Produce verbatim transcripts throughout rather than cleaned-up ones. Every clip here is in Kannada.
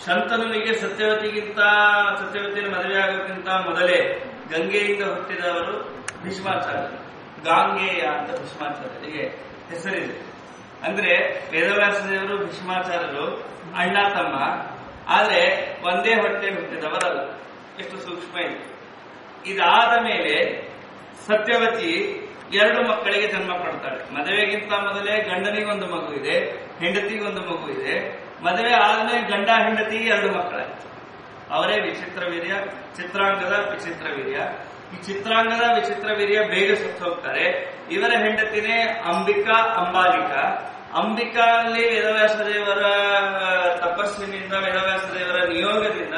ಶಂತನುವಿಗೆ ಸತ್ಯವತಿಗಿಂತ ಸತ್ಯವತಿಯನ್ನು ಮದುವೆ ಆಗೋಕ್ಕಿಂತ ಮೊದಲೇ ಗಂಗೆಯಿಂದ ಹುಟ್ಟಿದವರು ಭೀಷ್ಮಾಚಾರ್ಯರು. ಗಾಂಗೇಯ ಅಂತ ಭೀಷ್ಮಾಚಾರ್ಯರಿಗೆ ಹೆಸರಿದೆ. ಅಂದ್ರೆ ವೇದವ್ಯಾಸ ದೇವರು ಭೀಷ್ಮಾಚಾರ್ಯರು ಅಣ್ಣ ತಮ್ಮ, ಆದ್ರೆ ಒಂದೇ ಹೊಟ್ಟೆ ಹುಟ್ಟಿದವರಲ್ಲ. ಎಷ್ಟು ಸೂಕ್ಷ್ಮ ಇದೆ. ಇದಾದ ಮೇಲೆ ಸತ್ಯವತಿ ಎರಡು ಮಕ್ಕಳಿಗೆ ಜನ್ಮ ಕೊಡ್ತಾಳೆ. ಮದುವೆಗಿಂತ ಮೊದಲೇ ಗಂಡನಿಗೊಂದು ಮಗು ಇದೆ, ಹೆಂಡತಿಗೊಂದು ಮಗು ಇದೆ. ಮದುವೆ ಆದ್ಮೇಲೆ ಗಂಡ ಹೆಂಡತಿ ಎರಡು ಮಕ್ಕಳಾಯ್ತು. ಅವರೇ ವಿಚಿತ್ರ ವೀರ್ಯ, ಚಿತ್ರಾಂಗದ ವಿಚಿತ್ರ ವೀರ್ಯ. ಈ ಚಿತ್ರಾಂಗದ ವಿಚಿತ್ರ ವೀರ್ಯ ಬೇಗ ಸತ್ತು ಹೋಗ್ತಾರೆ. ಇವರ ಹೆಂಡತಿನೇ ಅಂಬಿಕಾ, ಅಂಬಾಲಿಕಾ. ಅಂಬಿಕಾ ಅಲ್ಲಿ ವೇದವ್ಯಾಸ ದೇವರ ತಪಸ್ಸಿನಿಂದ, ವೇದವ್ಯಾಸ ದೇವರ ನಿಯೋಗದಿಂದ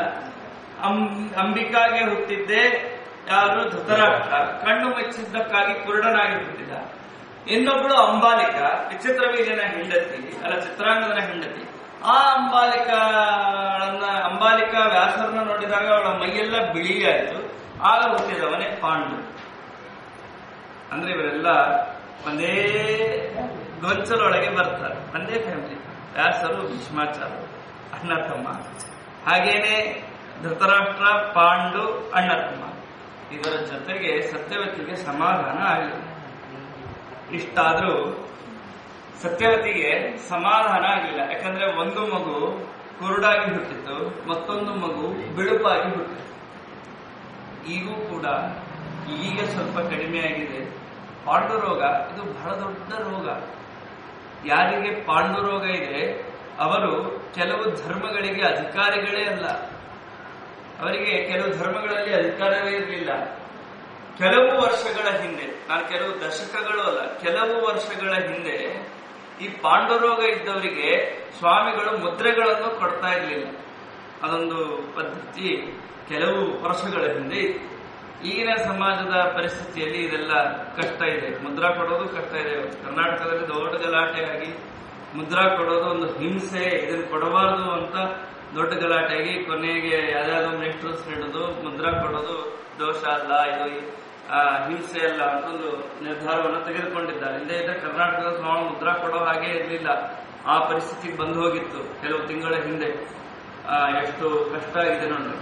ಅಂಬಿಕಾಗೆ ಹುಟ್ಟಿದ್ದೇ ಯಾರು? ಧೃತರಾಷ್ಟ್ರ. ಕಣ್ಣು ಮುಚ್ಚಿದ್ದಕ್ಕಾಗಿ ಕುರುಡನಾಗಿ ಹುಟ್ಟಿದ. ಇನ್ನೊಬ್ಬಳು ಅಂಬಾಲಿಕಾ, ವಿಚಿತ್ರ ವೀರ್ಯನ ಹೆಂಡತಿ, ಅಲ್ಲ ಚಿತ್ರಾಂಗದನ ಹೆಂಡತಿ. ಆ ಅಂಬಾಲಿಕಾಳನ್ನ ಅಂಬಾಲಿಕಾ ವ್ಯಾಸರನ್ನ ನೋಡಿದಾಗ ಅವಳ ಮೈಯೆಲ್ಲ ಬಿಳಿಯಾಯಿತು. ಆಗ ಹುಟ್ಟಿದವನೇ ಪಾಂಡು. ಅಂದ್ರೆ ಇವರೆಲ್ಲ ಒಂದೇ ಗೊಂಚಲೊಳಗೆ ಬರ್ತಾರೆ, ಒಂದೇ ಫ್ಯಾಮಿಲಿ. ವ್ಯಾಸರು ಭೀಷ್ಮಾಚಾರ್ಯ ಅಣ್ಣ ತಮ್ಮ. ಹಾಗೇನೆ ಧೃತರಾಷ್ಟ್ರ, ಪಾಂಡು ಅಣ್ಣ ತಮ್ಮ. ಇವರ ಜೊತೆಗೆ ಸತ್ಯವತಿಗೆ ಸಮಾಧಾನ ಆಗಲಿಲ್ಲ. ಇಷ್ಟಾದ್ರೂ ಸತ್ಯವತಿಗೆ ಸಮಾಧಾನ ಆಗಲಿಲ್ಲ. ಯಾಕಂದ್ರೆ ಒಂದು ಮಗು ಕುರುಡಾಗಿ ಹುಟ್ಟಿತ್ತು, ಮತ್ತೊಂದು ಮಗು ಬಿಳುಪಾಗಿ ಹುಟ್ಟಿತ್ತು. ಈಗೂ ಕೂಡ ಈಗ ಸ್ವಲ್ಪ ಕಡಿಮೆ ಆಗಿದೆ. ಪಾಂಡು ರೋಗ ಇದು ಬಹಳ ದೊಡ್ಡ ರೋಗ. ಯಾರಿಗೆ ಪಾಂಡು ರೋಗ ಇದೆ ಅವರು ಕೆಲವು ಧರ್ಮಗಳಿಗೆ ಅಧಿಕಾರಿಗಳೇ ಅಲ್ಲ. ಅವರಿಗೆ ಕೆಲವು ಧರ್ಮಗಳಲ್ಲಿ ಅಧಿಕಾರವೇ ಇರಲಿಲ್ಲ. ಕೆಲವು ವರ್ಷಗಳ ಹಿಂದೆ, ನಾನು ಕೆಲವು ದಶಕಗಳು ಅಲ್ಲ, ಕೆಲವು ವರ್ಷಗಳ ಹಿಂದೆ ಈ ಪಾಂಡುರೋಗ ಇದ್ದವರಿಗೆ ಸ್ವಾಮಿಗಳು ಮುದ್ರೆಗಳನ್ನು ಕೊಡ್ತಾ ಇರಲಿಲ್ಲ. ಅದೊಂದು ಪದ್ಧತಿ ಕೆಲವು ವರ್ಷಗಳ ಹಿಂದೆ ಇತ್ತು. ಈಗಿನ ಸಮಾಜದ ಪರಿಸ್ಥಿತಿಯಲ್ಲಿ ಇದೆಲ್ಲ ಕಷ್ಟ ಇದೆ. ಮುದ್ರಾ ಕೊಡೋದು ಕಷ್ಟ ಇದೆ. ಕರ್ನಾಟಕದಲ್ಲಿ ದೊಡ್ಡ ಗಲಾಟೆಯಾಗಿ ಮುದ್ರಾ ಕೊಡೋದು ಒಂದು ಹಿಂಸೆ, ಇದನ್ನು ಕೊಡಬಾರದು ಅಂತ ದೊಡ್ಡ ಗಲಾಟೆಯಾಗಿ ಕೊನೆಗೆ ಯಾವ್ದಾದ್ರು ಮಿನಿಸ್ಟರ್ಸ್ ಹಿಡಿದು ಮುದ್ರಾ ಕೊಡೋದು ದೋಷ ಅಲ್ಲ, ಇದು ಹಿಂಸೆ ಅಲ್ಲ ಅಂತ ಒಂದು ನಿರ್ಧಾರವನ್ನು ತೆಗೆದುಕೊಂಡಿದ್ದಾರೆ. ಇಲ್ಲದೇ ಇದ್ರೆ ಕರ್ನಾಟಕದ ಸ್ವಾಮಿ ಮುದ್ರಾ ಕೊಡೋ ಹಾಗೆ ಇರಲಿಲ್ಲ. ಆ ಪರಿಸ್ಥಿತಿಗೆ ಬಂದು ಹೋಗಿತ್ತು ಕೆಲವು ತಿಂಗಳ ಹಿಂದೆ. ಎಷ್ಟು ಕಷ್ಟ ಆಗಿದೆ ನೋಡಿ.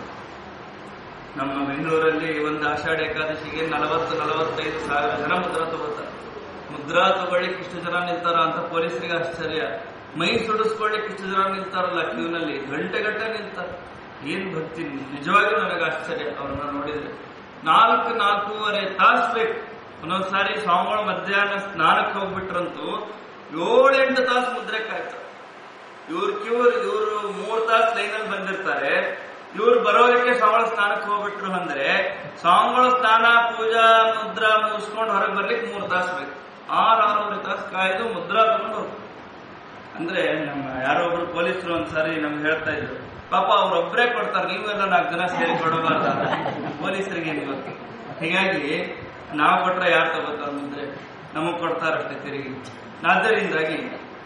ನಮ್ಮ ಬೆಂಗಳೂರಲ್ಲಿ ಒಂದು ಆಷಾಢ ಏಕಾದಶಿಗೆ ನಲವತ್ತು ನಲವತ್ತೈದು ಸಾವಿರ ಜನ ಮುದ್ರಾ ತಗೋತಾರೆ. ಮುದ್ರಾ ತಗೊಳ್ಳಿಕ್ಕೆ ಇಷ್ಟು ಜನ ನಿಲ್ತಾರ ಅಂತ ಪೊಲೀಸರಿಗೆ ಆಶ್ಚರ್ಯ. ಮೈ ಸುಡಿಸ್ಕೊಳ್ಳಿಕ್ಕೆ ಇಷ್ಟು ಜನ ನಿಲ್ತಾರಲ್ಲ ಕ್ಯೂನಲ್ಲಿ, ಗಂಟೆ ಗಂಟೆ ನಿಲ್ತಾರೆ. ಏನ್ ಭಕ್ತಿ, ನಿಜವಾಗಿಯೂ ನನಗೆ ಆಶ್ಚರ್ಯ ಅವ್ರನ್ನ ನೋಡಿದ್ರೆ. ನಾಲ್ಕು ನಾಲ್ಕೂವರೆ ತಾಸು ಬೇಕು. ಒಂದೊಂದ್ಸಾರಿ ಸ್ವಾಮಿಗಳು ಮಧ್ಯಾಹ್ನ ಸ್ನಾನಕ್ಕೆ ಹೋಗ್ಬಿಟ್ರಂತೂ ಏಳೆಂಟು ತಾಸು ಮುದ್ರೆ ಕಾಯ್ತಾರೆ. ಇವ್ರ ಕ್ಯೂರ್ ಇವರು ಮೂರ್ ತಾಸು ಲೈನಲ್ಲಿ ಬಂದಿರ್ತಾರೆ. ಇವ್ರು ಬರೋದಕ್ಕೆ ಸ್ವಾಮಿಗಳ ಸ್ನಾನಕ್ಕೆ ಹೋಗ್ಬಿಟ್ರು ಅಂದ್ರೆ ಸ್ವಾಮಿಗಳ ಸ್ನಾನ, ಪೂಜಾ, ಮುದ್ರಾ ಮುಗಿಸ್ಕೊಂಡು ಹೊರಗೆ ಬರ್ಲಿಕ್ಕೆ ಮೂರ್ ತಾಸು ಬೇಕು. ಆರು ಆರೂವರೆ ತಾಸು ಕಾಯ್ದು ಮುದ್ರಾ ತಗೊಂಡು ಹೋಗ್ತಾರೆ. ಅಂದ್ರೆ ನಮ್ಮ ಯಾರೋ ಒಬ್ರು ಪೊಲೀಸರು ಒಂದ್ಸಾರಿ ನಮ್ಗೆ ಹೇಳ್ತಾ ಇದ್ರು, ಪಾಪ ಅವ್ರೊಬ್ಬರೇ ಕೊಡ್ತಾರೆ, ನೀವೆಲ್ಲ ನಾಲ್ಕು ಜನ ಸೇರಿ ಕೊಡಬಾರ್ದ ಪೊಲೀಸರಿಗೆ ಏನ್ ಗೊತ್ತು. ಹೀಗಾಗಿ ನಾವು ಕೊಟ್ರೆ ಯಾರು ತಗೋತಾರ ಮುದ್ರೆ, ನಮಗ್ ಕೊಡ್ತಾರಷ್ಟೇ ತಿರುಗಿ. ಆದ್ದರಿಂದಾಗಿ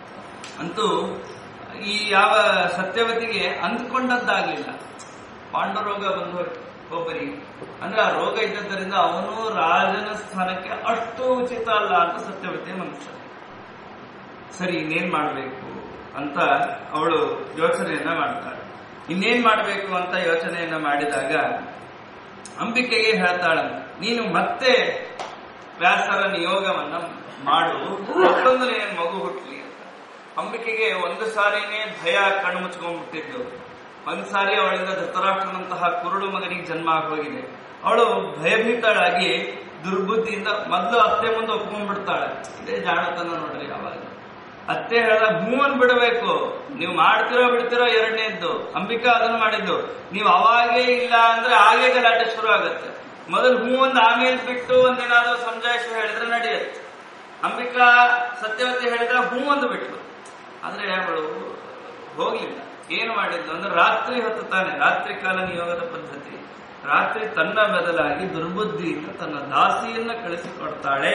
ಅಂತೂ ಈ ಯಾವ ಸತ್ಯವತಿಗೆ ಅಂದ್ಕೊಂಡದ್ದಾಗ್ಲಿಲ್ಲ. ಪಾಂಡುರೋಗ ಬಂದು ಒಬ್ಬರಿಗೆ ಅಂದ್ರೆ ಆ ರೋಗ ಇದ್ದದ್ದರಿಂದ ಅವನು ರಾಜನ ಸ್ಥಾನಕ್ಕೆ ಅಷ್ಟು ಉಚಿತ ಅಲ್ಲ ಅಂತ ಸತ್ಯವತಿ ಮನುಷ್ಯ. ಸರಿ, ಇನ್ನೇನ್ ಮಾಡ್ಬೇಕು ಅಂತ ಅವಳು ಯೋಚನೆಯನ್ನ ಮಾಡ್ತಾಳೆ. ಇನ್ನೇನ್ ಮಾಡ್ಬೇಕು ಅಂತ ಯೋಚನೆಯನ್ನ ಮಾಡಿದಾಗ ಅಂಬಿಕೆಗೆ ಹೇಳ್ತಾಳ, ನೀನು ಮತ್ತೆ ವ್ಯಾಸರ ನಿಯೋಗವನ್ನ ಮಾಡು, ಮತ್ತೊಂದು ನೀನು ಮಗು ಹುಟ್ಲಿ ಅಂತ. ಅಂಬಿಕೆಗೆ ಒಂದು ಸಾರಿನೇ ಭಯ ಕಣ್ಣು ಮುಚ್ಕೊಂಡ್ಬಿಟ್ಟಿದ್ದು. ಒಂದ್ ಸಾರಿ ಅವಳಿಂದ ಧೃತರಾಷ್ಟ್ರನಂತಹ ಕುರುಡು ಮಗನಿಗೆ ಜನ್ಮ ಆಗೋಗಿದೆ. ಅವಳು ಭಯಭೀತಳಾಗಿ ದುರ್ಬುದ್ಧಿಯಿಂದ ಮೊದಲು ಅತ್ತೆ ಮುಂದೆ ಒಪ್ಕೊಂಡ್ಬಿಡ್ತಾಳೆ. ಇದೇ ಜಾಣತನ ನೋಡ್ರಿ. ಯಾವಾಗ ಅತ್ತೆ ಹೇಳಿದಾಗ ಹೂ ಅನ್ ಬಿಡಬೇಕು. ನೀವು ಮಾಡ್ತಿರೋ ಬಿಡ್ತಿರೋ ಎರಡನೇದ್ದು. ಅಂಬಿಕಾ ಅದನ್ನು ಮಾಡಿದ್ದು. ನೀವು ಅವಾಗೇ ಇಲ್ಲ ಅಂದ್ರೆ ಆಗೇ ಗಲಾಟೆ ಶುರು ಆಗತ್ತೆ. ಮೊದಲು ಹೂ ಒಂದು ಆಮೇಲೆ ಬಿಟ್ಟು ಒಂದೇನಾದ್ರೂ ಸಮಜಾಯಿಷ ಹೇಳಿದ್ರೆ ನಡೆಯುತ್ತೆ. ಅಂಬಿಕಾ ಸತ್ಯವತಿ ಹೇಳಿದ್ರೆ ಹೂ ಒಂದು ಬಿಟ್ಲು. ಆದ್ರೆ ಅವಳು ಹೋಗ್ಲಿಲ್ಲ. ಏನು ಮಾಡಿದ್ಲು ಅಂದ್ರೆ ರಾತ್ರಿ ಹೊತ್ತು ತಾನೆ, ರಾತ್ರಿ ಕಾಲ ನಿಯೋಗದ ಪದ್ಧತಿ. ರಾತ್ರಿ ತನ್ನ ಬದಲಾಗಿ ದುರ್ಬುದ್ಧಿಯಿಂದ ತನ್ನ ದಾಸಿಯನ್ನ ಕಳಿಸಿಕೊಡ್ತಾಳೆ.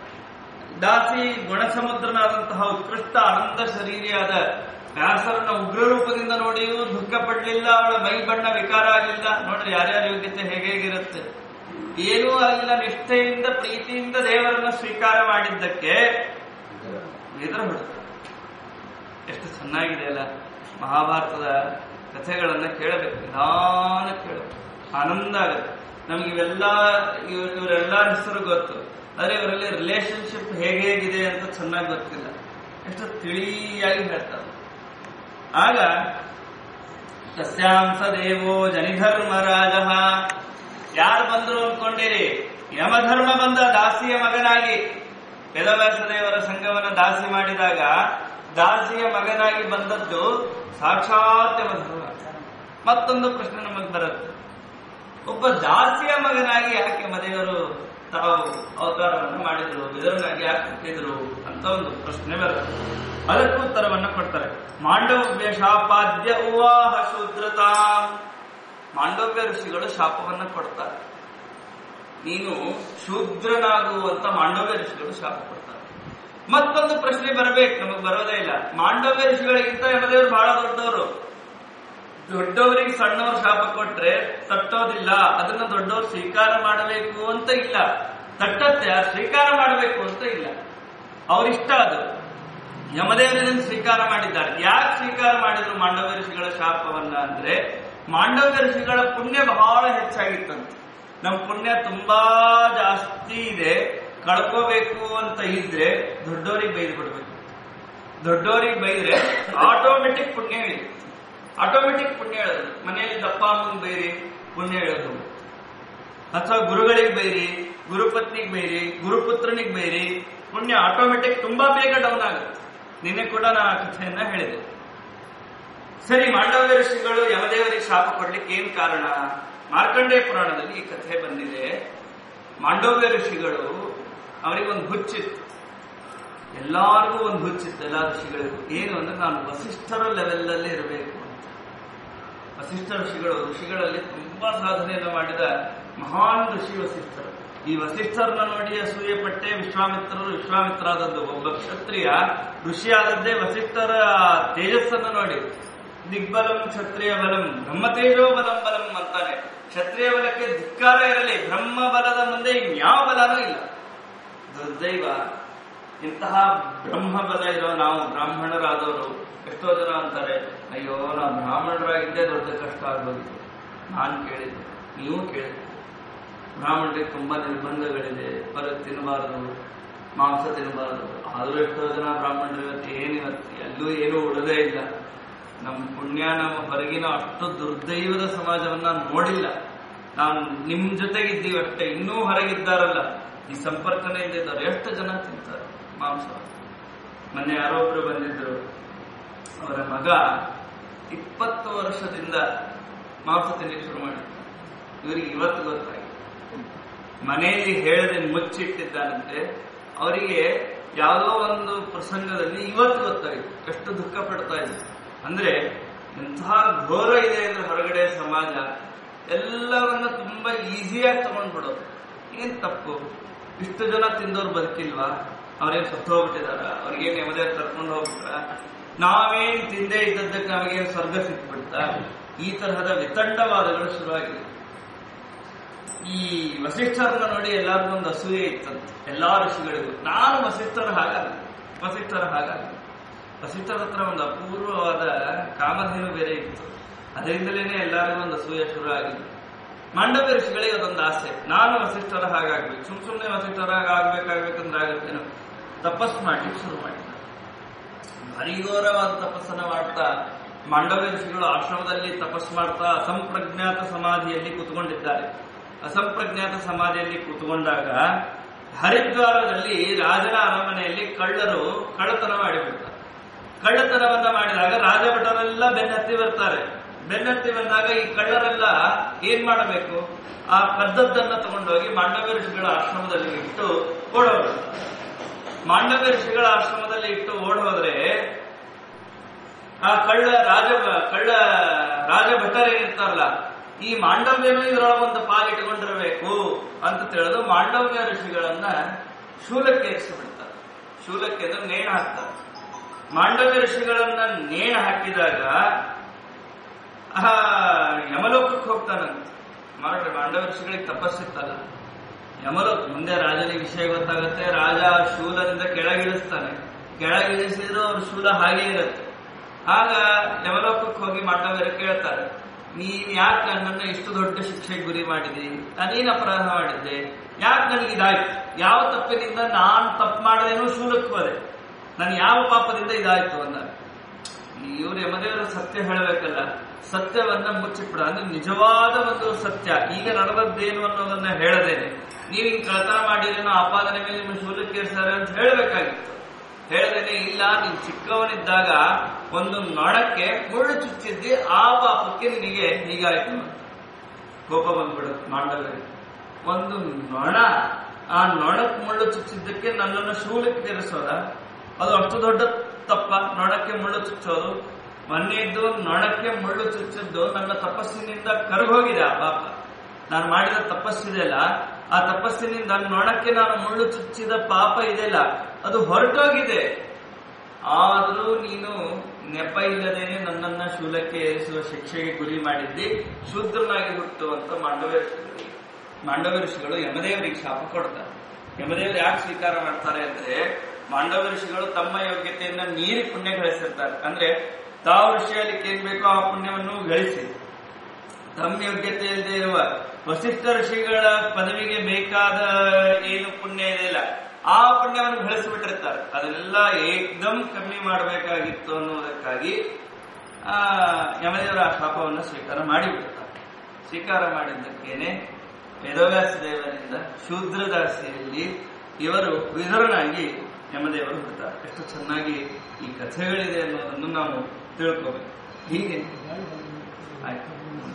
ದಾಸಿ ಗುಣಸಮುದ್ರನಾದಂತಹ ಉತ್ಕೃಷ್ಟ ಆನಂದ ಶರೀರಿಯಾದ ವ್ಯಾಸರನ್ನ ಉಗ್ರ ರೂಪದಿಂದ ನೋಡಿಯೂ ದುಃಖ ಪಡ್ಲಿಲ್ಲ. ಅವಳ ಮೈ ಬಣ್ಣ ವಿಕಾರ ಆಗಲಿಲ್ಲ. ನೋಡ್ರಿ ಯಾರ್ಯಾರ ಯೋಗ್ಯತೆ ಹೇಗೆ ಹೇಗಿರುತ್ತೆ. ಏನೂ ಆಗಿಲ್ಲ. ನಿಷ್ಠೆಯಿಂದ ಪ್ರೀತಿಯಿಂದ ದೇವರನ್ನ ಸ್ವೀಕಾರ ಮಾಡಿದ್ದಕ್ಕೆ ಎದುರು ಬಿಡುತ್ತೆ. ಎಷ್ಟು ಚೆನ್ನಾಗಿದೆ ಅಲ್ಲ. ಮಹಾಭಾರತದ ಕಥೆಗಳನ್ನ ಕೇಳಬೇಕು, ನಿಧಾನ ಕೇಳಬೇಕು, ಆನಂದ ಆಗುತ್ತೆ. ನಮ್ಗೆ ಇವೆಲ್ಲ ಇವರೆಲ್ಲ ಹೆಸರು ಗೊತ್ತು, ಆದರೆ ಇವರಲ್ಲಿ ರಿಲೇಶನ್ಶಿಪ್ ಹೇಗೆ ಹೇಗಿದೆ ಅಂತ ಚೆನ್ನಾಗಿ ಗೊತ್ತಿಲ್ಲ. ಎಷ್ಟು ತಿಳಿಯಾಗಿ ಹೇಳ್ತಾರೆ. ಆಗ ತಸ್ಯಾಂ ಸ ದೇವೋ ಜನಿಧರ್ಮರಾಜ, ಯಾರು ಬಂದ್ರು ಅನ್ಕೊಂಡಿರಿ, ಯಮಧರ್ಮ ಬಂದ ದಾಸಿಯ ಮಗನಾಗಿ. ವೇದವ್ಯಾಸ ದೇವರ ಸಂಘವನ್ನ ದಾಸಿ ಮಾಡಿದಾಗ ದಾಸಿಯ ಮಗನಾಗಿ ಬಂದದ್ದು ಸಾಕ್ಷಾತ್ ಯಮಧರ್ಮ. ಮತ್ತೊಂದು ಪ್ರಶ್ನೆ ನಮಗೆ ಬರುತ್ತೆ, ಒಬ್ಬ ದಾಸಿಯ ಮಗನಾಗಿ ಯಾಕೆ ಮನೆಯವರು ತಾವು ಅವತಾರವನ್ನು ಮಾಡಿದ್ರು, ವಿಧವನಾಗಿ ಯಾಕೆ ಹುಟ್ಟಿದ್ರು ಅಂತ ಒಂದು ಪ್ರಶ್ನೆ ಬರುತ್ತೆ. ಅದಕ್ಕೂ ಉತ್ತರವನ್ನ ಕೊಡ್ತಾರೆ. ಮಾಂಡವ್ಯ ಶಾಪಾದ್ಯ ಉವಾಹ ಶೂದ್ರತಾ. ಮಾಂಡವ್ಯ ಋಷಿಗಳು ಶಾಪವನ್ನ ಕೊಡ್ತಾರೆ, ನೀನು ಶೂದ್ರನಾಗುವಂತ ಮಾಂಡವ್ಯ ಋಷಿಗಳು ಶಾಪ ಕೊಡ್ತಾರೆ. ಮತ್ತೊಂದು ಪ್ರಶ್ನೆ ಬರಬೇಕು, ನಮಗೆ ಬರೋದೇ ಇಲ್ಲ. ಮಾಂಡವ್ಯ ಋಷಿಗಳಿಗಿಂತ ಯಮದೇವರು ಬಹಳ ದೊಡ್ಡವರು. ದೊಡ್ಡವರಿಗೆ ಸಣ್ಣವರು ಶಾಪ ಕೊಟ್ರೆ ತಟ್ಟೋದಿಲ್ಲ, ಅದನ್ನ ದೊಡ್ಡವರು ಸ್ವೀಕಾರ ಮಾಡಬೇಕು ಅಂತ ಇಲ್ಲ. ತಟ್ಟತ್ತೆ, ಸ್ವೀಕಾರ ಮಾಡಬೇಕು ಅಂತ ಇಲ್ಲ, ಅವರಿಷ್ಟ. ಅದು ಯಮದೇವರಿಂದ ಸ್ವೀಕಾರ ಮಾಡಿದ್ದಾರೆ. ಯಾಕೆ ಸ್ವೀಕಾರ ಮಾಡಿದ್ರು ಮಾಂಡವ್ಯ ಋಷಿಗಳ ಶಾಪವನ್ನ ಅಂದ್ರೆ, ಮಾಂಡವ್ಯ ಋಷಿಗಳ ಪುಣ್ಯ ಬಹಳ ಹೆಚ್ಚಾಗಿತ್ತಂತೆ. ನಮ್ಮ ಪುಣ್ಯ ತುಂಬಾ ಜಾಸ್ತಿ ಇದೆ, ಕಳ್ಕೋಬೇಕು ಅಂತ ಇದ್ರೆ ದೊಡ್ಡವರಿಗೆ ಬೈದು ಬಿಡ್ಬೇಕು. ದೊಡ್ಡವರಿಗೆ ಬೈದ್ರೆ ಆಟೋಮೆಟಿಕ್ ಪುಣ್ಯ ಇದೆ, ಆಟೋಮೆಟಿಕ್ ಪುಣ್ಯ ಹೇಳೋದು. ಮನೆಯಲ್ಲಿ ದಪ್ಪ ಅಮ್ಮನ ಬೈರಿ ಪುಣ್ಯ ಹೇಳೋದು, ಅಥವಾ ಗುರುಗಳಿಗೆ ಬೈರಿ, ಗುರುಪತ್ನಿಗೆ ಬೈರಿ, ಗುರುಪುತ್ರನಿಗೆ ಬೈರಿ, ಪುಣ್ಯ ಆಟೋಮೆಟಿಕ್ ತುಂಬಾ ಬೇಗ ಡೌನ್ ಆಗುತ್ತೆ. ನಿನ್ನೆ ಕೂಡ ನಾನು ಆ ಕಥೆಯನ್ನ ಹೇಳಿದೆ. ಸರಿ, ಮಾಂಡವ್ಯ ಋಷಿಗಳು ಯಮದೇವರಿಗೆ ಶಾಪ ಕೊಡ್ಲಿಕ್ಕೆ ಏನ್ ಕಾರಣ? ಮಾರ್ಕಂಡೇಯ ಪುರಾಣದಲ್ಲಿ ಈ ಕಥೆ ಬಂದಿದೆ. ಮಾಂಡವ್ಯ ಋಷಿಗಳು ಅವರಿಗೊಂದು ಹುಚ್ಚಿತ್ತು, ಎಲ್ಲಾರ್ಗೂ ಒಂದು ಹುಚ್ಚಿತ್ತು, ಎಲ್ಲಾ ಋಷಿಗಳಿಗೂ. ಏನು ಅಂದ್ರೆ, ನಾನು ವಸಿಷ್ಠರ ಲೆವೆಲ್ ಅಲ್ಲಿ ಇರಬೇಕು ಅಂತ. ವಸಿಷ್ಠ ಋಷಿಗಳು ಋಷಿಗಳಲ್ಲಿ ತುಂಬಾ ಸಾಧನೆಯನ್ನು ಮಾಡಿದ ಮಹಾನ್ ಋಷಿ ವಸಿಷ್ಠರು. ಈ ವಸಿಷ್ಠರನ್ನ ನೋಡಿ ಅಸೂಯೆ ಪಟ್ಟೆ ವಿಶ್ವಾಮಿತ್ರರು ವಿಶ್ವಾಮಿತ್ರ ಆದದ್ದು. ಒಬ್ಬ ಕ್ಷತ್ರಿಯ ಋಷಿ ಆದದ್ದೇ ವಸಿಷ್ಠರ ತೇಜಸ್ಸನ್ನು ನೋಡಿ. ದಿಗ್ಬಲಂ ಕ್ಷತ್ರಿಯ ಬಲಂ ಬ್ರಹ್ಮತೇಜೋ ಬಲಂ ಬಲಂ ಅಂತಾನೆ. ಕ್ಷತ್ರಿಯ ಬಲಕ್ಕೆ ಧಿಕ್ಕಾರ ಇರಲಿ, ಬ್ರಹ್ಮ ಬಲದ ಮುಂದೆ ಯಾವ ಬಲನೂ ಇಲ್ಲ. ದುರ್ದೈವ, ಇಂತಹ ಬ್ರಹ್ಮ ಬಲ ಇರೋ ನಾವು ಬ್ರಾಹ್ಮಣರಾದವರು ಎಷ್ಟೋ ಜನ ಅಂತಾರೆ, ಅಯ್ಯೋ ನಾವು ಬ್ರಾಹ್ಮಣರಾಗಿದ್ದೇ ದೊಡ್ಡ ಕಷ್ಟ ಆಗೋದಿತ್ತು. ನಾನು ಕೇಳಿದ್ದೆ, ನೀವು ಕೇಳಿದ್ದೆ, ಬ್ರಾಹ್ಮಣರಿಗೆ ತುಂಬಾ ನಿರ್ಬಂಧಗಳಿದೆ, ಪರ ತಿನ್ನಬಾರದು, ಮಾಂಸ ತಿನ್ನಬಾರದು. ಆದ್ರೂ ಎಷ್ಟೋ ಜನ ಬ್ರಾಹ್ಮಣರು ಇವತ್ತು ಏನಿವತ್ತು ಎಲ್ಲೂ ಏನೂ ಉಳದೇ ಇಲ್ಲ. ನಮ್ಮ ಪುಣ್ಯ, ನಮ್ಮ ಹೊರಗಿನ ಅಷ್ಟು ದುರ್ದೈವದ ಸಮಾಜವನ್ನ ನೋಡಿಲ್ಲ. ನಾವು ನಿಮ್ ಜೊತೆಗಿದ್ದೀವಿ ಅಷ್ಟೇ, ಇನ್ನೂ ಹೊರಗಿದ್ದಾರಲ್ಲ, ಈ ಸಂಪರ್ಕನೇ ಇದ್ದಿದ್ದಾರೆ ಎಷ್ಟು ಜನ ತಿಂತಾರೆ ಮಾಂಸ. ಮೊನ್ನೆ ಯಾರೊಬ್ರು ಬಂದಿದ್ರು, ಅವರ ಮಗ ಇಪ್ಪತ್ತು ವರ್ಷದಿಂದ ಮಾಂಸ ತಿನ್ನಲಿಕ್ಕೆ ಶುರು ಮಾಡಿದ್ರು. ಇವರಿಗೆ ಇವತ್ತು ಗೊತ್ತಾಗಿದೆ. ಮನೆಯಲ್ಲಿ ಹೇಳದೆ ಮುಚ್ಚಿಟ್ಟಿದ್ದಾನಂತೆ. ಅವರಿಗೆ ಯಾವುದೋ ಒಂದು ಪ್ರಸಂಗದಲ್ಲಿ ಇವತ್ತು ಗೊತ್ತಾಗಿದೆ. ಎಷ್ಟು ದುಃಖ ಪಡ್ತಾ ಇದ್ರು ಅಂದ್ರೆ, ಎಂತಹ ಘೋರ ಇದೆ ಅಂದ್ರೆ ಹೊರಗಡೆ ಸಮಾಜ ಎಲ್ಲವನ್ನ ತುಂಬಾ ಈಸಿಯಾಗಿ ತಗೊಂಡ್ಬಿಡೋದು. ಏನ್ ತಪ್ಪು? ಇಷ್ಟು ಜನ ತಿಂದವ್ರು ಬದುಕಿಲ್ವಾ? ಅವ್ರೇನ್ ಸತ್ತು ಹೋಗ್ಬಿಟ್ಟಿದಾರ? ಅವ್ರಿಗೇನ್ ಯಮದೇ ಕರ್ಕೊಂಡು ಹೋಗ್ಬಿಟ್ರ? ನಾವೇನ್ ತಿಂದೇ ಇದ್ದದ್ದಕ್ಕೆ ನಮಗೇನು ಸ್ವರ್ಗ ಸಿಕ್ಬಿಡ್ತಾ? ಈ ತರಹದ ವಿತಂಡವಾದಗಳು ಶುರುವಾಗಿದೆ. ಈ ವಸಿಷ್ಠರನ್ನ ನೋಡಿ ಎಲ್ಲರಿಗೂ ಒಂದು ಅಸೂಯೆ ಇತ್ತಂತೆ, ಎಲ್ಲಾ ಋಷಿಗಳಿಗೂ. ನಾನು ವಸಿಷ್ಠರ ಹಾಗಲ್ಲ, ವಸಿಷ್ಠರ ಹಾಗಲ್ಲ. ವಸಿಷ್ಠರ ಹತ್ರ ಒಂದು ಅಪೂರ್ವವಾದ ಕಾಮಧೇನು ಬೇರೆ ಇತ್ತು. ಅದರಿಂದಲೇನೆ ಎಲ್ಲರಿಗೂ ಒಂದು ಅಸೂಯೆ ಶುರು ಆಗಿದೆ. ಮಾಂಡವ್ಯ ಋಷಿಗಳಿಗೆ ಅದೊಂದು ಆಸೆ, ನಾನು ವಸಿಷ್ಠರ ಹಾಗಾಗ್ಬೇಕು. ಸುಮ್ ಸುಮ್ನೆ ವಸಿಷ್ಠರ ಆಗ್ಬೇಕಾಗ್ಬೇಕಂದ್ರೆ ಆಗುತ್ತೇನೋ. ತಪಸ್ ಮಾಡ್ಲಿಕ್ಕೆ ಶುರು ಮಾಡಿದ್ದಾರೆ. ಭಾರಿ ಘೋರವಾದ ತಪಸ್ಸನ್ನ ಮಾಡ್ತಾ ಮಾಂಡವ್ಯ ಋಷಿಗಳು ಆಶ್ರಮದಲ್ಲಿ ತಪಸ್ ಮಾಡ್ತಾ ಅಸಂಪ್ರಜ್ಞಾತ ಸಮಾಧಿಯಲ್ಲಿ ಕೂತ್ಕೊಂಡಿದ್ದಾರೆ. ಅಸಂಪ್ರಜ್ಞಾತ ಸಮಾಧಿಯಲ್ಲಿ ಕೂತ್ಕೊಂಡಾಗ ಹರಿದ್ವಾರದಲ್ಲಿ ರಾಜನ ಅರಮನೆಯಲ್ಲಿ ಕಳ್ಳರು ಕಳ್ಳತನ ಮಾಡಿಬಿಡ್ತಾರೆ. ಕಳ್ಳತನವನ್ನ ಮಾಡಿದಾಗ ರಾಜಭಟರೆಲ್ಲ ಬೆನ್ನತ್ತಿ ಬರ್ತಾರೆ. ಬೆನ್ನತ್ತಿ ಬಂದಾಗ ಈ ಕಳ್ಳರೆಲ್ಲ ಏನ್ ಮಾಡಬೇಕು? ಆ ಕದ್ದದ್ದನ್ನ ತಗೊಂಡೋಗಿ ಮಾಂಡವ್ಯ ಋಷಿಗಳ ಆಶ್ರಮದಲ್ಲಿ ಇಟ್ಟು ಓಡೋದ್ರು. ಮಾಂಡವ್ಯ ಋಷಿಗಳ ಆಶ್ರಮದಲ್ಲಿ ಇಟ್ಟು ಓಡೋದ್ರೆ ಆ ಕಳ್ಳ ರಾಜ ಕಳ್ಳ ರಾಜಭಟರೇನಿರ್ತಾರಲ್ಲ, ಈ ಮಾಂಡವ್ಯನು ಇದರೊಳಗೆ ಒಂದು ಪಾಲಿಟ್ಟುಕೊಂಡಿರಬೇಕು ಅಂತ ತಿಳಿದು ಮಾಂಡವ್ಯ ಋಷಿಗಳನ್ನ ಶೂಲಕ್ಕೆ ಏರಿಸಿಬಿಡ್ತಾರೆ. ಶೂಲಕ್ಕೆ ಅಂದ್ರೆ ನೇಣು ಹಾಕ್ತಾರೆ. ಮಾಂಡವ್ಯ ಋಷಿಗಳನ್ನ ನೇಣು ಹಾಕಿದಾಗ ಆ ಯಮಲೋಕಕ್ಕೆ ಹೋಗ್ತಾನಂತೆ. ಮಾಡ್ರಿ, ಮಾಂಡವ್ಯ ಋಷಿಗಳಿಗೆ ತಪಸ್ಸಿತ್ತಲ್ಲ, ಯಮಲೋಕ ಮುಂದೆ ರಾಜನಿಗೆ ವಿಷಯ ಗೊತ್ತಾಗುತ್ತೆ. ರಾಜ ಶೂಲದಿಂದ ಕೆಳಗಿಳಿಸ್ತಾನೆ. ಕೆಳಗಿಳಿಸಿದ್ರು ಅವ್ರ ಶೂಲ ಹಾಗೆ ಇರುತ್ತೆ. ಆಗ ಯಮಲೋಕಕ್ಕೆ ಹೋಗಿ ಮಾಂಡವ್ಯರು ಕೇಳ್ತಾರೆ, ನೀನ್ ಯಾಕೆ ನನ್ನನ್ನು ಇಷ್ಟು ದೊಡ್ಡ ಶಿಕ್ಷೆಗೆ ಗುರಿ ಮಾಡಿದಿ, ನಾನೇನು ಅಪರಾಧ ಮಾಡಿದ್ದೆ, ಯಾಕೆ ನನಗೆ ಇದಾಯ್ತು, ಯಾವ ತಪ್ಪಿನಿಂದ ನಾನ್ ತಪ್ಪು ಮಾಡದೇನೋ ಶೂಲಕ್ಕೆ ಹೋದೆ, ನನ್ ಯಾವ ಪಾಪದಿಂದ ಇದಾಯ್ತು ಅಂದ. ಇವ್ರು ಯಮದೇವರು ಸತ್ಯ ಹೇಳಬೇಕಲ್ಲ, ಸತ್ಯವನ್ನ ಮುಚ್ಚಿಬಿಡ. ಅಂದ್ರೆ ನಿಜವಾದ ಒಂದು ಸತ್ಯ ಈಗ ನಡೆದದ್ದೇನು ಅನ್ನೋದನ್ನ ಹೇಳದೇನೆ ನೀವು ಹಿಂಗ್ ಕಳತನ ಮಾಡಿದ್ರೇನೋ ಆಪಾದನೆ ಮೇಲೆ ನಿಮ್ಮ ಶೂಲಕ್ಕೆ ಇರ್ತಾರೆ ಅಂತ ಹೇಳಬೇಕಾಗಿತ್ತು. ಹೇಳದೇನೆ ಇಲ್ಲ, ನೀನ್ ಚಿಕ್ಕವನಿದ್ದಾಗ ಒಂದು ನೊಣಕ್ಕೆ ಮುಳ್ಳು ಚುಚ್ಚಿದ್ದಿ, ಆ ಪಾಪಕ್ಕೆ ನಿನಗೆ ಹೀಗಾಯ್ತು. ಕೋಪ ಬಂದ್ಬಿಡುತ್ತೆ ಮಾಂಡವ್ಯರಿಗೆ. ಒಂದು ನೊಣ, ಆ ನೊಣಕ್ಕೆ ಮುಳ್ಳು ಚುಚ್ಚಿದ್ದಕ್ಕೆ ನನ್ನನ್ನು ಶೂಲಕ್ಕೆ ತಿರ್ಸೋದ? ಅದು ಅಷ್ಟು ದೊಡ್ಡ ತಪ್ಪ ನೊಣಕ್ಕೆ ಮುಳ್ಳು ಚುಚ್ಚೋದು? ಮೊನ್ನೆದ್ದು ನೊಣಕ್ಕೆ ಮುಳ್ಳು ಚುಚ್ಚಿದ್ದು ನನ್ನ ತಪಸ್ಸಿನಿಂದ ಕರಗೋಗಿದೆ. ಆ ಪಾಪ ನಾನು ಮಾಡಿದ ತಪಸ್ಸಿದೆಯಲ್ಲ, ಆ ತಪಸ್ಸಿನಿಂದ ನೊಣಕ್ಕೆ ನಾನು ಮುಳ್ಳು ಚುಚ್ಚಿದ ಪಾಪ ಇದೆಯಲ್ಲ, ಅದು ಹೊರಟೋಗಿದೆ. ಆದರೂ ನೀನು ನೆಪ ಇಲ್ಲದೇನೆ ನನ್ನನ್ನ ಶೂಲಕ್ಕೆ ಏರಿಸುವ ಶಿಕ್ಷೆಗೆ ಗುರಿ ಮಾಡಿದ್ದಿ, ಶೂದ್ರನಾಗಿ ಹುಟ್ಟುವಂತ ಮಾಂಡವ್ಯ ಋಷಿಗಳು ಮಾಂಡವ್ಯ ಋಷಿಗಳು ಯಮದೇವರಿಗೆ ಶಾಪ ಕೊಡ್ತಾರೆ. ಯಮದೇವರು ಯಾಕೆ ಸ್ವೀಕಾರ ಮಾಡ್ತಾರೆ ಅಂದ್ರೆ, ಮಾಂಡವ್ಯ ಋಷಿಗಳು ತಮ್ಮ ಯೋಗ್ಯತೆಯನ್ನ ಮೀರಿ ಪುಣ್ಯ ಗಳಿಸಿರ್ತಾರೆ. ಅಂದ್ರೆ ತಾವು ಋಷಿಯಲ್ಲಿಕ್ಕೆ ಏನ್ ಬೇಕೋ ಆ ಪುಣ್ಯವನ್ನು ಗಳಿಸಿ, ತಮ್ಮ ಯೋಗ್ಯತೆ ಇಲ್ಲದೆ ಇರುವ ವಸಿಷ್ಠ ಋಷಿಗಳ ಪದವಿಗೆ ಬೇಕಾದ ಏನು ಪುಣ್ಯ ಇದೆಯಲ್ಲ, ಆ ಪುಣ್ಯವನ್ನು ಗಳಿಸಿಬಿಟ್ಟಿರ್ತಾರೆ. ಅದನ್ನೆಲ್ಲ ಏಕ್ದಮ್ ಕಮ್ಮಿ ಮಾಡಬೇಕಾಗಿತ್ತು ಅನ್ನುವುದಕ್ಕಾಗಿ ಆ ಯಮದೇವರ ಆ ಶಾಪವನ್ನು ಸ್ವೀಕಾರ ಮಾಡಿಬಿಡ್ತಾರೆ. ಸ್ವೀಕಾರ ಮಾಡಿದ್ದಕ್ಕೇನೆ ವೇದವ್ಯಾಸ ದೇವರಿಂದ ಶೂದ್ರದಾಸಿಯಲ್ಲಿ ಇವರು ವಿದುರನಾಗಿ ಯಮದೇವರು ಹುಡ್ತಾರೆ. ಎಷ್ಟು ಚೆನ್ನಾಗಿ ಈ ಕಥೆಗಳಿದೆ ಅನ್ನೋದನ್ನು ನಾವು ತಿಳ್ಕೋಬೇಕು. ಹೀಗೆ ಆಯ್ತು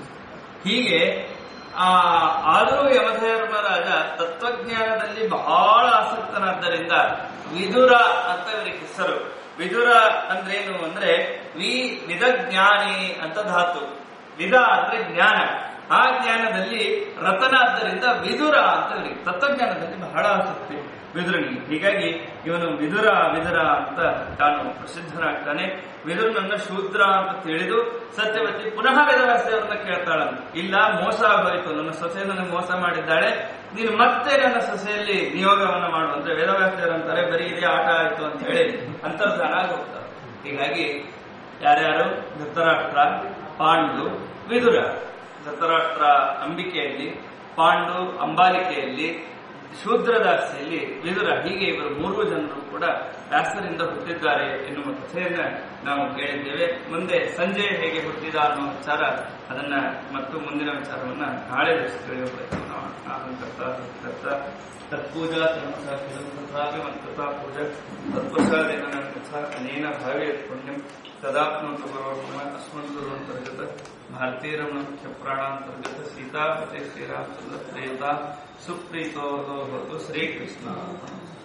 ಹೀಗೆ ಆ ಆದರೂ ಯಮಧರ್ಮರಾಜ ತತ್ವಜ್ಞಾನದಲ್ಲಿ ಬಹಳ ಆಸಕ್ತನಾದ್ದರಿಂದ ವಿದುರ ಅಂತ ಇವರಿಗೆ ಹೆಸರು. ವಿದುರ ಅಂದ್ರೇನು ಅಂದ್ರೆ ವಿ ವಿದಜ್ಞಾನಿ ಅಂತ ಧಾತು. ವಿದ ಅಂದ್ರೆ ಜ್ಞಾನ, ಆ ಜ್ಞಾನದಲ್ಲಿ ರತನಾದ್ದರಿಂದ ವಿದುರ ಅಂತ ಇವರಿಗೆ ತತ್ವಜ್ಞಾನದಲ್ಲಿ ಬಹಳ ಆಸಕ್ತಿ ವಿದುರನಿಗೆ. ಹೀಗಾಗಿ ಇವನು ವಿದುರ ವಿದುರ ಅಂತ ತಾನು ಪ್ರಸಿದ್ಧನಾಗ್ತಾನೆ. ವಿದುರನನ್ನ ಶೂದ್ರ ಅಂತ ತಿಳಿದು ಸತ್ಯವತಿ ಪುನಃ ವೇದವ್ಯಾಸದೇವರನ್ನ ಕೇಳ್ತಾಳಂತ, ಇಲ್ಲ ಮೋಸ ಆಗೋಯ್ತು, ನನ್ನ ಸೊಸೆ ನನಗೆ ಮೋಸ ಮಾಡಿದ್ದಾಳೆ, ನೀನು ಮತ್ತೆ ನನ್ನ ಸೊಸೆಯಲ್ಲಿ ನಿಯೋಗವನ್ನ ಮಾಡು ಅಂದ್ರೆ ವೇದವ್ಯಾಸದೇವರು ಅಂತಾರೆ ಬರೀ ಇದೇ ಆಟ ಆಯ್ತು ಅಂತ ಹೇಳಿ ಅಂತರ್ಧಾನ ಆಗಿ ಹೋಗ್ತಾರೆ. ಹೀಗಾಗಿ ಯಾರ್ಯಾರು ಧೃತರಾಷ್ಟ್ರ, ಪಾಂಡು, ವಿದುರ. ಧೃತರಾಷ್ಟ್ರ ಅಂಬಿಕೆಯಲ್ಲಿ, ಪಾಂಡು ಅಂಬಾಲಿಕೆಯಲ್ಲಿ, ಶೂದ್ರದಾಸಿಯಲ್ಲಿ ವಿದುರ. ಹೀಗೆ ಇವರು ಮೂರು ಜನರು ಕೂಡ ವ್ಯಾಸರಿಂದ ಹುಟ್ಟಿದ್ದಾರೆ ಎನ್ನುವ ಕಥೆಯನ್ನ ನಾವು ಕೇಳಿದ್ದೇವೆ. ಮುಂದೆ ಸಂಜೆ ಹೇಗೆ ಹುಟ್ಟಿದ ಅನ್ನೋ ವಿಚಾರ, ಅದನ್ನ ಮತ್ತು ಮುಂದಿನ ವಿಚಾರವನ್ನ ನಾಳೆ ದಿವಸ ತಿಳಿಯುವ ಪ್ರಯತ್ನ ನಾವು ತತ್ಪೂಜಾ ತಥಾ ಪೂಜಾ ತತ್ಪುರುಷಾದೇನ ಅನೇನ ಭಾವೇ ಪುಣ್ಯಂ ತದಾಪ್ನೋತು ಗುರೋರ್ಮ ಅಸ್ಮನ್ ಗುರುವಂತರ್ಗತ ಭಾರತೀರಮ ಪ್ರಾಣಾಂತರ್ಗತ ಸೀತಾಪತಿ ಶ್ರೀರಾಮಚಂದ್ರ ಪ್ರೇತ ಸುಪ್ರೀತೋ ಭವತು ಶ್ರೀಕೃಷ್ಣ.